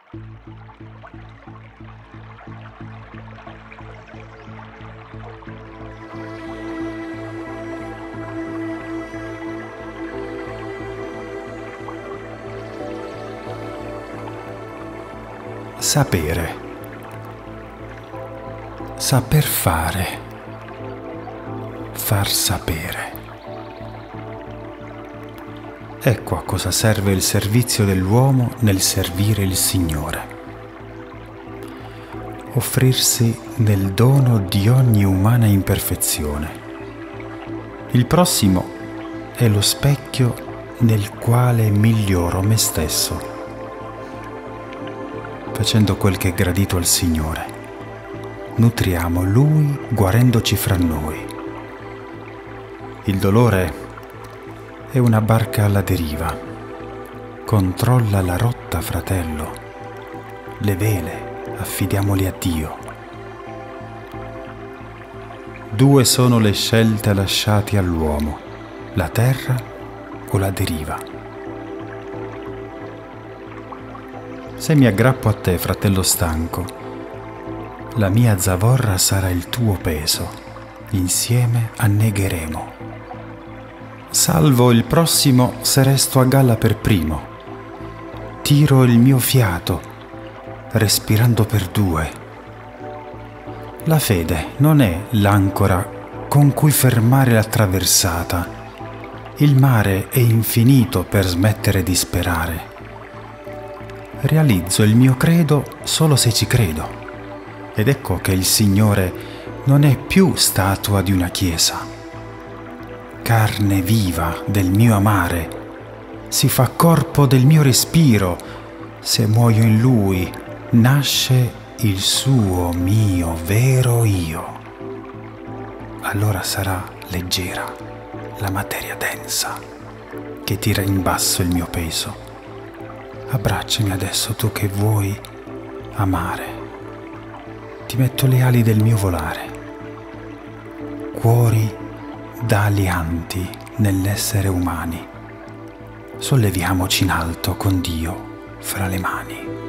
Sapere, saper fare, far sapere. Ecco a cosa serve il servizio dell'uomo nel servire il Signore. Offrirsi nel dono di ogni umana imperfezione. Il prossimo è lo specchio nel quale miglioro me stesso, facendo quel che è gradito al Signore. Nutriamo Lui guarendoci fra noi. Il dolore è una barca alla deriva. Controlla la rotta, fratello. Le vele affidiamoli a Dio. Due sono le scelte lasciate all'uomo, la terra o la deriva. Se mi aggrappo a te, fratello stanco, la mia zavorra sarà il tuo peso, insieme annegheremo. Salvo il prossimo se resto a galla per primo. Tiro il mio fiato, respirando per due. La fede non è l'ancora con cui fermare la traversata. Il mare è infinito per smettere di sperare. Realizzo il mio credo solo se ci credo. Ed ecco che il Signore non è più statua di una chiesa. Carne viva del mio amare, si fa corpo del mio respiro. Se muoio in Lui, nasce il suo mio vero io. Allora sarà leggera la materia densa che tira in basso il mio peso. Abbracciami adesso tu che vuoi amare. Ti metto le ali del mio volare. Cuori da alianti nell'essere umani. Solleviamoci in alto con Dio fra le mani.